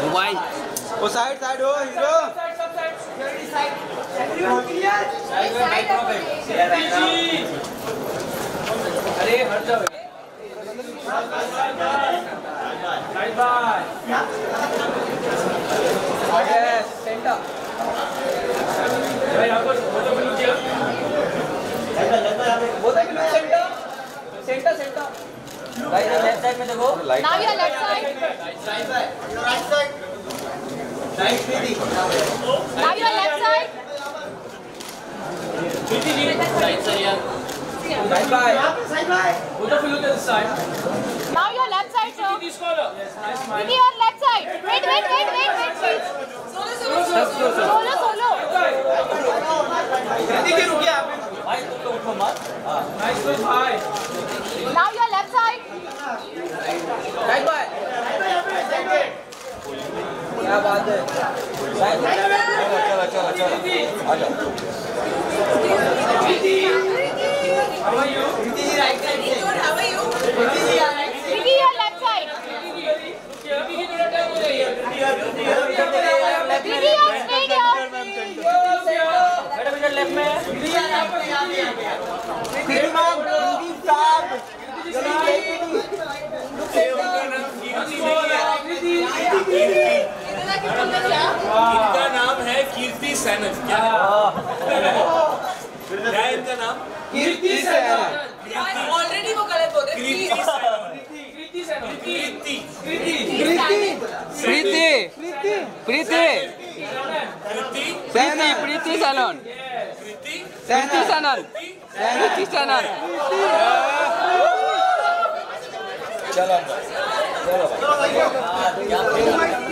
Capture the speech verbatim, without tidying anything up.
Mobile वो side side हो hero अरे हट जाओ बाय बाय यस सेंटर भाई यहां पर फोटो लीजिए वो देखो सेंटर सेंटर सेंटर भाई लेफ्ट साइड में देखो now your left side right side right side right दीदी नाउ योर लेफ्ट साइड दीदी जी साइड से यार side by side by photo फिल होते this side now your left side sir this collar yes nice smile दीदी your left side wait wait wait wait wait please solo solo दीदी की रुकिए आप भाई तुम तो उठो मत हां नाइस वन भाई now your left side right bye क्या बात है चलो चलो चलो आ जाओ दीदी हाउ आर यू दीदी राइट साइड से हाउ आर यू दीदी राइट दीदी योर लेफ्ट साइड दीदी थोड़ा टाइम हो जाइए दीदी योर स्ट्रेट योर मैडम इधर लेफ्ट में दीदी यहाँ पे यहाँ पे दीदी मैम दीदी साहब इनका नाम है कीर्ति सैनन। क्या है क्या है इनका नाम? कीर्ति सैनन। ऑलरेडी वो गलत बोल रहे कीर्ति सैनन। कृति सैनन कीर्ति कृति प्रीति प्रीति कृति प्रीति प्रीति सैनन कृति प्रीति सैनन प्रीति सैनन चलो चलो